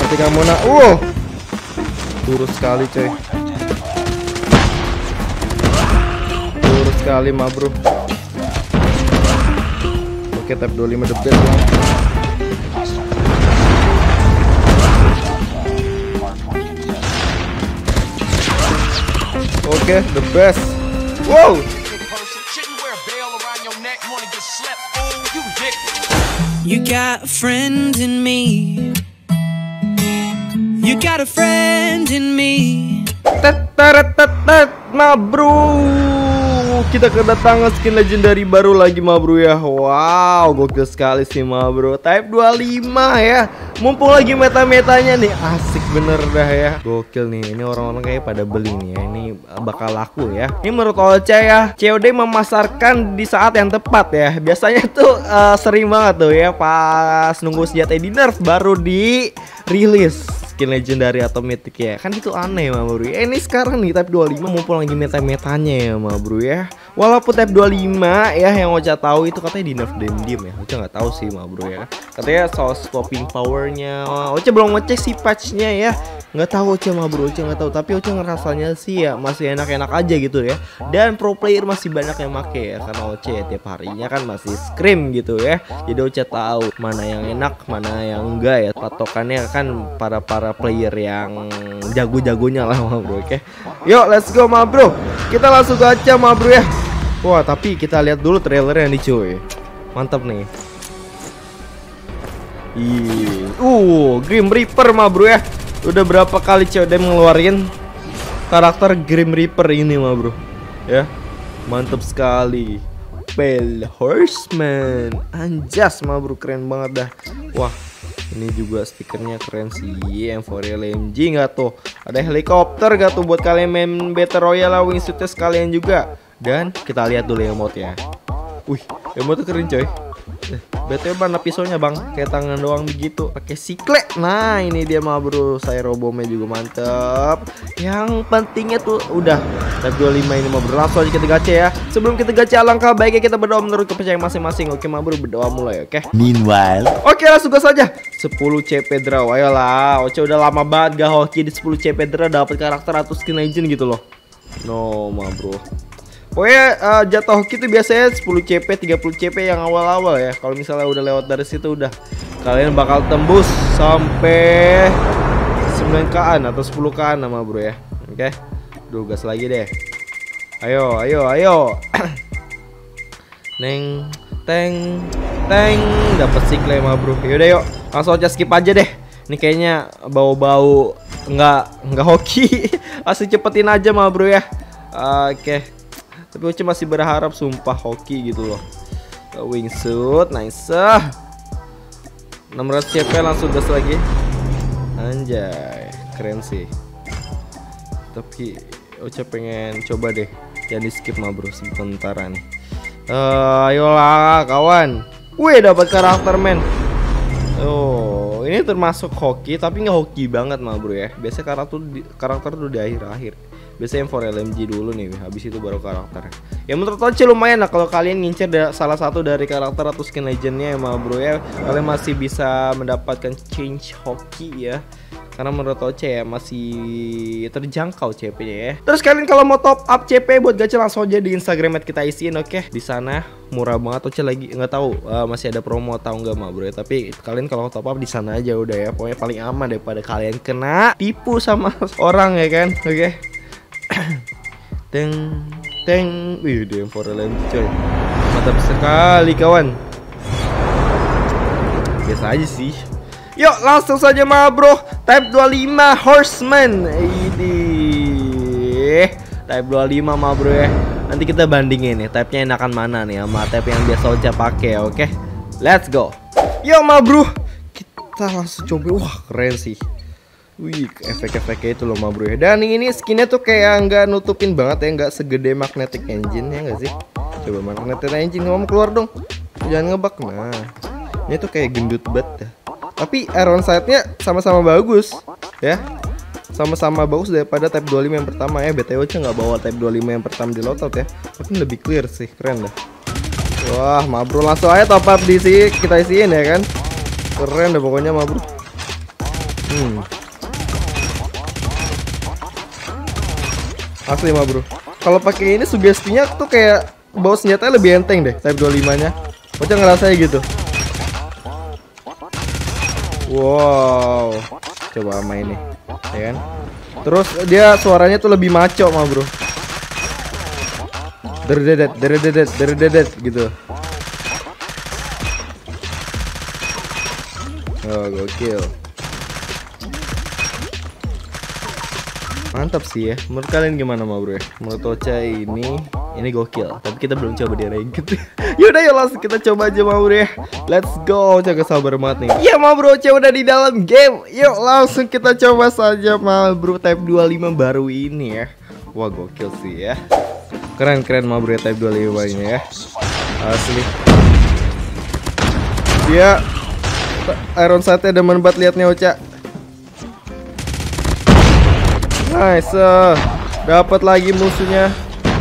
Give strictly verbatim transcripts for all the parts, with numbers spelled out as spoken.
ketika Mona. Uh turun sekali coy. Turun sekali ma bro. Oke, tab dua puluh lima the best ya. Oke, the best. Wow. You got a friend in me. You got a friend in me. Tet tet tet tet ma bro. Kita kedatangan skin legendary baru lagi ma bro ya. Wow, gokil sekali sih ma bro. Type dua puluh lima ya. Mumpung lagi meta-metanya nih. Asik bener dah ya. Gokil nih. Ini orang-orang kayak pada beli nih ya. Ini bakal laku ya. Ini menurut Oce ya, C O D memasarkan di saat yang tepat ya. Biasanya tuh uh, sering banget tuh ya, pas nunggu senjata di nerf baru di rilis skin legendary atau mythic ya. Kan itu aneh ma bro. Eh, ini sekarang nih type dua puluh lima mumpung lagi meta-metanya ya ma bro ya. Walaupun type dua puluh lima ya yang Ocha tahu itu katanya di nerf diam-diam ya. Ocha nggak tahu sih ma bro ya. Katanya soal swapping powernya. Ocha belum ngecek sih patchnya ya. Nggak tahu Ocha ma bro, Ocha nggak tahu. Tapi Ocha ngerasanya sih ya masih enak-enak aja gitu ya. Dan pro player masih banyak yang make ya. Karena Ocha ya tiap harinya kan masih scrim gitu ya. Jadi Ocha tahu mana yang enak, mana yang enggak ya. Patokannya kan para-para player yang jago-jagonya lah ma bro. Oke, yuk let's go ma bro. Kita langsung gacha ma bro ya. Wah, tapi kita lihat dulu trailernya nih cuy. Mantap nih. Ih, uh, Grim Reaper ma bro ya. Udah berapa kali C O D ngeluarin karakter Grim Reaper ini ma bro ya. Mantap sekali. Pale Horseman. Anjas ma bro, keren banget dah. Wah, ini juga stikernya keren sih. M empat L M G nggak tuh? Ada helikopter gak tuh buat kalian main Battle Royale lah, wingsuitnya sekalian juga. Dan kita lihat dulu emote-nya. Wih, emote keren coy. Eh, B T W mana pisaunya bang? Kayak tangan doang begitu. Pakai sikle. Nah ini dia mah bro. Saya robomnya juga mantep. Yang pentingnya tuh udah type dua puluh lima ini mah bro. Langsung aja kita gacha ya. Sebelum kita gacha alangkah baiknya kita berdoa menurut kepercayaan masing-masing. Oke mah bro, berdoa mulai oke. Meanwhile, oke langsung gas aja. sepuluh C P draw. Ayolah. Oce udah lama banget gak hoki di sepuluh C P draw dapat karakter atau skin legend gitu loh. No mah bro. Pokoknya uh, jatuh hoki itu biasanya sepuluh C P, tiga puluh C P yang awal-awal ya. Kalau misalnya udah lewat dari situ udah kalian bakal tembus sampai sembilan K-an atau sepuluh K-an sama bro ya. Oke. Duh, gas lagi deh. Ayo, ayo, ayo. Neng, teng, teng, dapat sikle sama bro. Yaudah yuk, langsung aja skip aja deh. Ini kayaknya bau-bau nggak nggak hoki. Langsung cepetin aja sama bro ya. Oke. Tapi Oce masih berharap sumpah hoki gitu loh. Wingsuit, nice. enam ratus C P langsung gas lagi. Anjay, keren sih. Tapi Oce pengen coba deh. Jangan di skip mah bro sementara nih. Uh, ayolah kawan. Wih, dapat karakter men. Oh, ini termasuk hoki tapi nggak hoki banget mah bro ya. Biasanya karakter di, karakter tuh di akhir-akhir. Biasanya M empat L M G dulu nih, habis itu baru karakter. Ya menurut Oce lumayan lah kalau kalian ngincer da salah satu dari karakter atau skin legendnya ya ma bro ya. Kalian masih bisa mendapatkan change hoki ya. Karena menurut Oce ya masih terjangkau C P-nya ya. Terus kalian kalau mau top up C P buat gacha langsung aja di Instagram kita isiin oke. Okay? Di sana murah banget. Oce lagi nggak tahu uh, masih ada promo atau enggak ma bro ya. Tapi kalian kalau top up di sana aja udah ya. Pokoknya paling aman daripada kalian kena tipu sama orang ya kan. Oke. Okay? Teng teng, wih dia M empat L M G coy. Mantap sekali kawan. Biasa aja sih. Yuk langsung saja ma bro. Type dua puluh lima Horseman. Ini type dua puluh lima ma bro ya. Nanti kita bandingin nih type-nya enakan mana nih sama type yang biasa Ocha pakai oke. Okay? Let's go. Yuk ma bro. Kita langsung coba. Wah keren sih. Wih, efek-efeknya itu loh ma bro ya. Dan ini skinnya tuh kayak nggak nutupin banget ya, nggak segede magnetic engine ya nggak sih? Coba magnetic engine ngomong keluar dong. Jangan ngebak. Nah, ini tuh kayak gendut banget ya. Tapi iron sight-nya sama-sama bagus ya. Sama-sama bagus daripada type dua puluh lima yang pertama ya. B T W aja nggak bawa type dua puluh lima yang pertama di loadout ya. Tapi lebih clear sih, keren dah. Wah, ma bro langsung aja top up di sini kita isiin ya kan. Keren deh pokoknya ma bro. Hmm. Asli mah bro. Kalau pakai ini sugestinya tuh kayak bawa senjatanya lebih enteng deh, Type dua puluh lima nya. Bocah ngerasanya gitu. Wow. Coba sama ini, ya kan? Terus dia suaranya tuh lebih maco mah bro. Derdedet, derdedet, derdedet gitu. Oh, gokil. Mantap sih ya. Menurut kalian gimana mah bro ya? Menurut Ocha ini ini gokil. Tapi kita belum coba di ranked. Yaudah yuk langsung kita coba aja mah bro ya. Let's go. Ocha sabar banget nih. Iya mah bro, Ocha udah di dalam game. Yuk langsung kita coba saja mah bro Type dua puluh lima baru ini ya. Wah gokil sih ya. Keren keren mah bro ya Type dua puluh lima ini ya. Asli. Dia Iron Sight-nya demen banget liatnya Ocha. Nice, uh, dapat lagi musuhnya.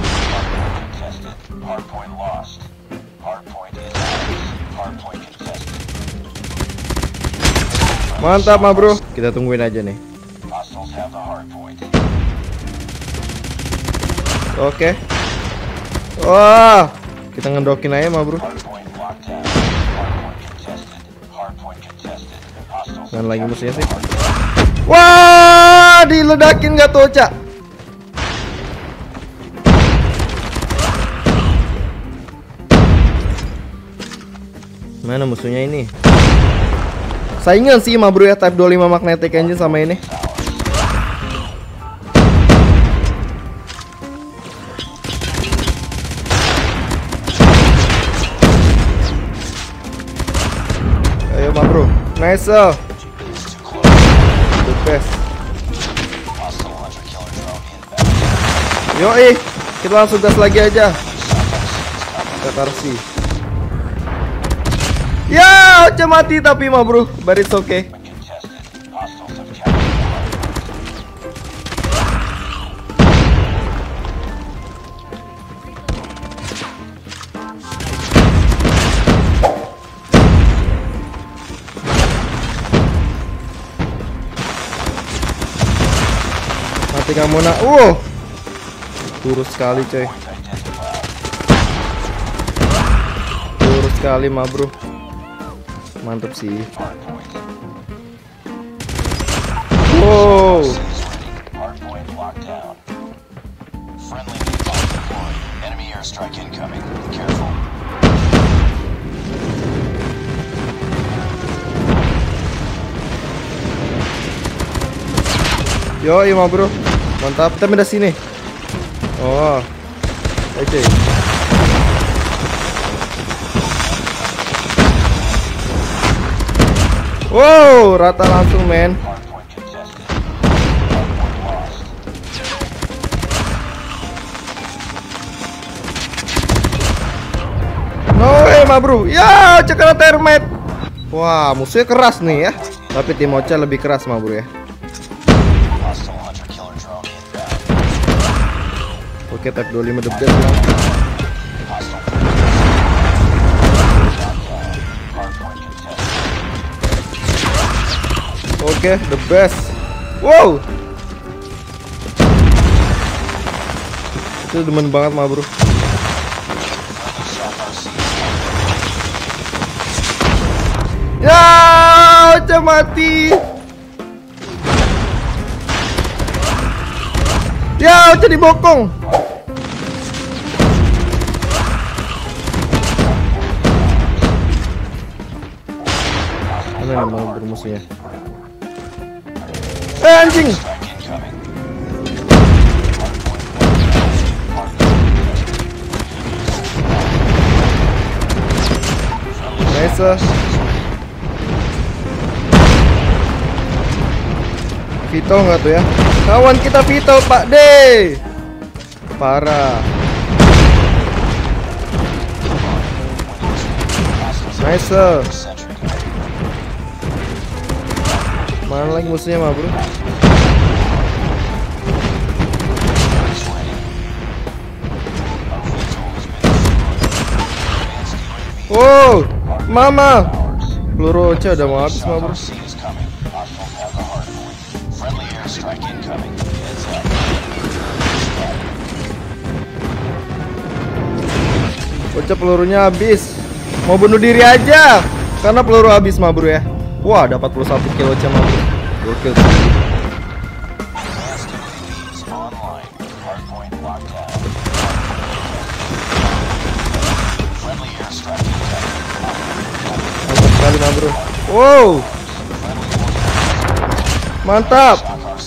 Mantap mah bro, kita tungguin aja nih. Oke. Wah, kita ngedokin aja mah bro. Dan lagi musuhnya sih. Wah, diledakin gak tuh Ocha? Mana musuhnya ini? Saingan sih mah bro ya Type dua puluh lima Magnetic Engine sama ini. Ayo mah bro, nice. Best. Yoi, kita langsung gas lagi aja. Katarsi. Ya, Ocha mati tapi mah bro, but it's okay. Mati kamu nak. Wow. Turus sekali coy. Turus sekali mah bro. Mantap sih. Wow. Yo, iya mah bro. Mantap, kita pindah sini. Oh. Oke. Wow, rata langsung men. No way mah bro. Ya, cekal termite. Wah, musuhnya keras nih ya. Tapi tim Ocha lebih keras mah bro ya. Oke, Type dua puluh lima the best lah. Oke, the best. Wow. Itu demen banget mah bro. Ya, Ocha mati. Ya, Ocha dibokong. Mana mau bermusuhnya? Eh anjing. Nice. Vito nggak tuh ya? Kawan kita Vito Pak D. Parah. Nice. Mana lagi musuhnya mah bro? Wow, mama. Peluru Ocha udah mau habis mah bro. Bocah pelurunya habis. Mau bunuh diri aja karena peluru habis mah bro ya. Wah, dapat puluh satu kilo Ocha mah bro. Gokil. Mantap sekali mah bro. Wow, mantap.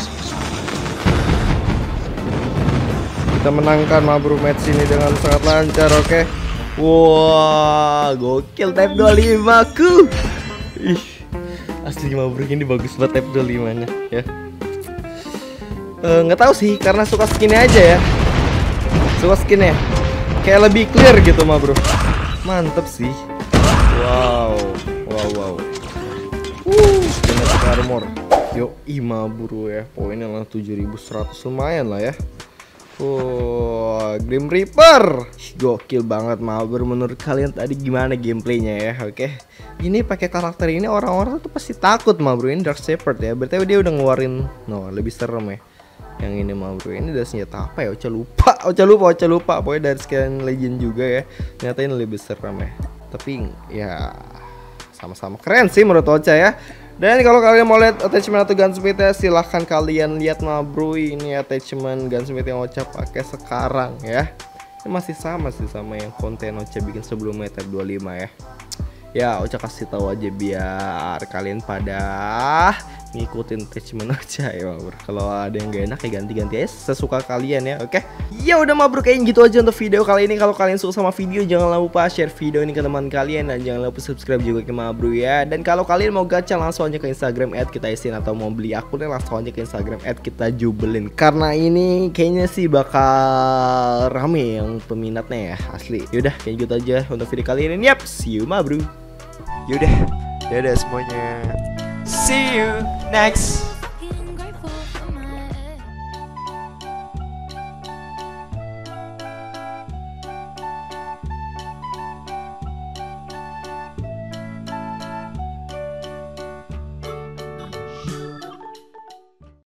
Kita menangkan mah bro match ini dengan sangat lancar. Oke okay. Wah, gokil type dua puluh lima ku. Ih, asli mah bro, ini bagus banget type dua puluh lima nya ya. Nggak uh, tahu sih, karena suka skinnya aja ya. Suka skinnya kayak lebih clear gitu mah bro. Mantep sih. Wow, wow, wow. Uh, kinetic armor. Yo, ima bro ya. Poinnya lah tujuh ribu seratus, lumayan lah ya. Oh, Grim Reaper. Gokil banget mah bro. Menurut kalian tadi gimana gameplaynya ya? Oke. Ini pakai karakter ini orang-orang tuh pasti takut mah bro. Ini Dark Shepherd ya. Berarti dia udah ngeluarin no, lebih serem ya. Yang ini mah bro. Ini dari senjata apa ya? Ocha lupa. Ocha lupa, Ocha lupa. Pokoknya dari sekian legend juga ya. Ternyata ini lebih serem ya. Tapi ya sama-sama keren sih menurut Ocha ya. Dan kalau kalian mau lihat attachment atau gunsmith-nya, silahkan kalian lihat mah bro. Ini attachment gunsmith yang Ocha pakai sekarang ya. Ini masih sama sih sama yang konten Ocha bikin sebelumnya type dua puluh lima ya. Ya Ocha kasih tahu aja biar kalian pada ngikutin attachment Ocha ya bro. Kalau ada yang gak enak ya ganti-ganti aja sesuka kalian ya. Oke. Ya udah mah bro, kayaknya gitu aja untuk video kali ini. Kalau kalian suka sama video, jangan lupa share video ini ke teman kalian, dan jangan lupa subscribe juga ke mah bro ya. Dan kalau kalian mau gacha, langsung aja ke Instagram at kita isin, atau mau beli akunnya langsung aja ke Instagram at kita jubelin. Karena ini kayaknya sih bakal rame yang peminatnya ya, asli. Yaudah kayak gitu aja untuk video kali ini. Yap, see you mah bro. Yaudah, dadah semuanya. See you next